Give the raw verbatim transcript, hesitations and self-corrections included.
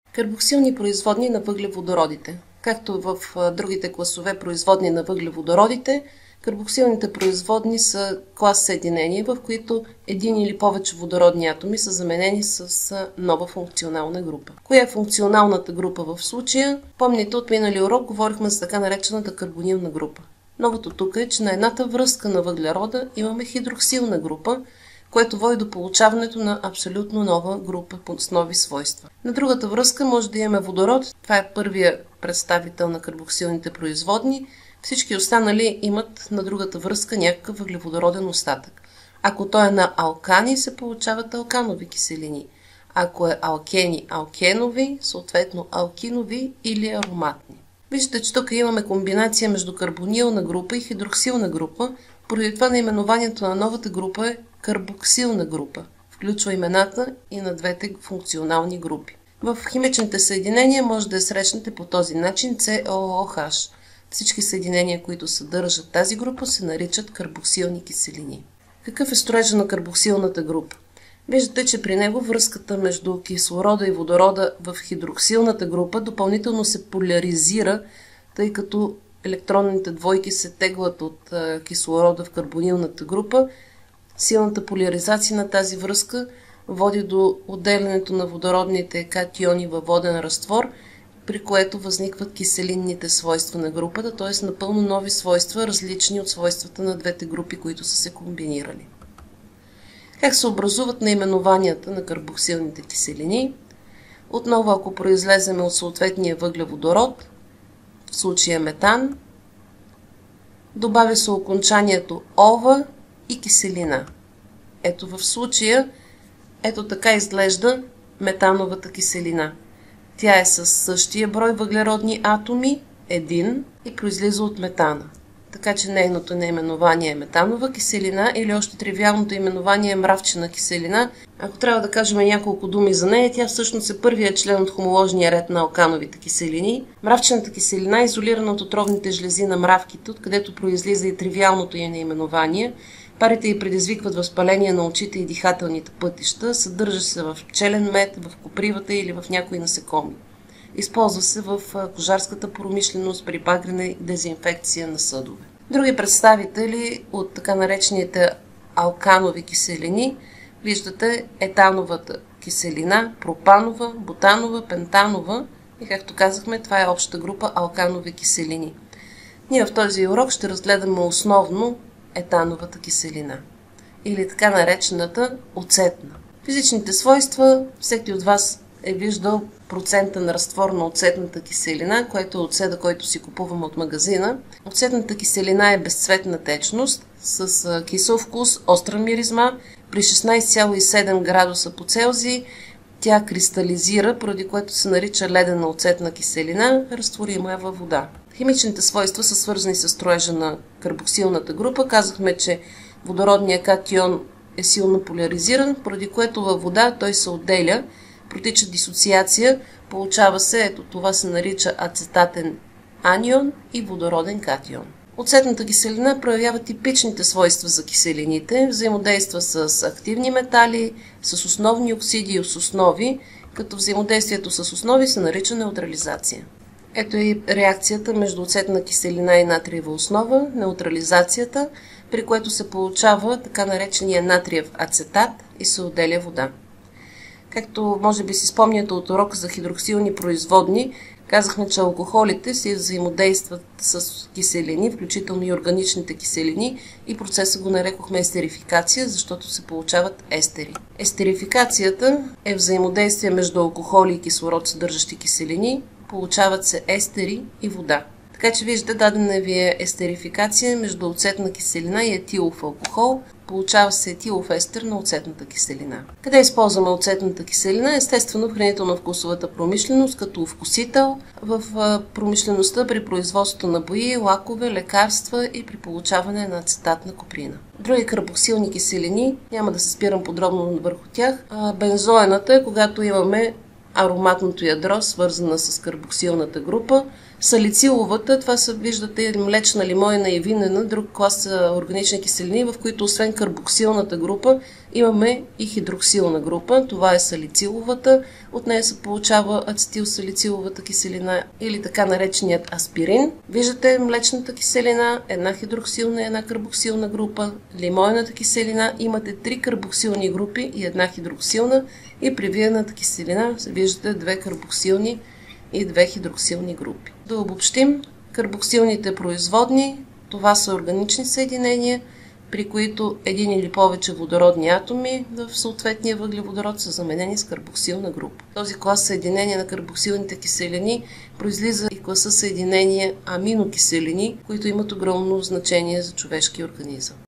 Карбоксилни производни на въглеводородите. Както в другите класове производни на въглеводородите, карбоксилните производни са клас съединения, в които един или повече водородни атоми са заменени с нова функционална група. Коя е функционалната група в случая? Помните, от миналия урок говорихме за така наречената карбонилна група. Новото тук е, че на едната връзка на въглерода имаме хидроксилна група, което води до получаването на абсолютно нова група с нови свойства. На другата връзка може да имаме водород, това е първия представител на карбоксилните производни. Всички останали имат на другата връзка някакъв въглеводороден остатък. Ако той е на алкани, се получават алканови киселини. Ако е алкени, алкенови, съответно алкинови или ароматни. Виждате, че тук имаме комбинация между карбонилна група и хидроксилна група, поради това наименованието на новата група е карбоксилна група. Включва имената и на двете функционални групи. В химичните съединения може да я срещнете по този начин С О О Х. Всички съединения, които съдържат тази група, се наричат карбоксилни киселини. Какъв е строежа на карбоксилната група? Виждате, че при него връзката между кислорода и водорода в хидроксилната група допълнително се поляризира, тъй като електронните двойки се теглят от кислорода в карбонилната група. Силната поляризация на тази връзка води до отделянето на водородните катиони във воден разтвор, при което възникват киселинните свойства на групата, т.е. напълно нови свойства, различни от свойствата на двете групи, които са се комбинирали. Как се образуват наименованията на карбоксилните киселини? Отново, ако произлеземе от съответния въглеводород, в случая метан, добавя се окончанието ова и киселина. Ето в случая, ето така изглежда метановата киселина. Тя е със същия брой въглеродни атоми, един, и произлиза от метана. Така че нейното наименование е метанова киселина или още тривиалното именование е мравчина киселина. Ако трябва да кажем няколко думи за нея, тя всъщност е първият член от хомоложния ред на алкановите киселини. Мравчината киселина е изолирана от отровните жлези на мравките, откъдето произлиза и тривиалното й наименование. Парите й предизвикват възпаление на очите и дихателните пътища, съдържа се в пчелен мед, в копривата или в някои насекоми. Използва се в кожарската промишленост при багрене и дезинфекция на съдове. Други представители от така наречените алканови киселини виждате етановата киселина, пропанова, бутанова, пентанова и, както казахме, това е обща група алканови киселини. Ние в този урок ще разгледаме основно етановата киселина или така наречената оцетна. Физичните свойства, всеки от вас е виждал процента на разтвор на оцетната киселина, което е оцета, който си купуваме от магазина. Оцетната киселина е безцветна течност с кисел вкус, остра миризма. При шестнайсет цяло и седем градуса по Целзий тя кристализира, поради което се нарича ледена оцетна киселина, разтворима е във вода. Химичните свойства са свързани с строежа на карбоксилната група. Казахме, че водородният катион е силно поляризиран, поради което във вода той се отделя, протича дисоциация, получава се, ето това се нарича ацетатен анион и водороден катион. Оцетната киселина проявява типичните свойства за киселините, взаимодейства с активни метали, с основни оксиди и с основи, като взаимодействието с основи се нарича неутрализация. Ето и реакцията между оцетна киселина и натриева основа, неутрализацията, при което се получава така наречения натриев ацетат и се отделя вода. Както може би си спомняте от урока за хидроксилни производни, казахме, че алкохолите си взаимодействат с киселини, включително и органичните киселини, и процеса го нарекохме естерификация, защото се получават естери. Естерификацията е взаимодействие между алкохоли и кислород, съдържащи киселини, получават се естери и вода. Така че виждате, дадена ви е естерификация между оцетна киселина и етилов алкохол. Получава се етилов естер на оцетната киселина. Къде използваме оцетната киселина? Естествено в хранително-вкусовата промишленост, като вкусител, в промишлеността при производството на бои, лакове, лекарства и при получаване на ацетатна коприна. Други карбоксилни киселини, няма да се спирам подробно върху тях. Бензоената е когато имаме ароматното ядро, свързана с карбоксилната група. Салициловата, това са, виждате, млечна, лимойна и винена, друг клас органични киселини, в които освен карбоксилната група имаме и хидроксилна група. Това е салициловата. От нея се получава ацетилсалициловата киселина или така нареченият аспирин. Виждате млечната киселина, една хидроксилна и една карбоксилна група. Лимойната киселина, имате три карбоксилни групи и една хидроксилна, и при винената киселина виждате две карбоксилни и две хидроксилни групи. Да обобщим, карбоксилните производни, това са органични съединения, при които един или повече водородни атоми в съответния въглеводород са заменени с карбоксилна група. Този клас съединения на карбоксилните киселини произлиза и класа съединения аминокиселини, които имат огромно значение за човешкия организъм.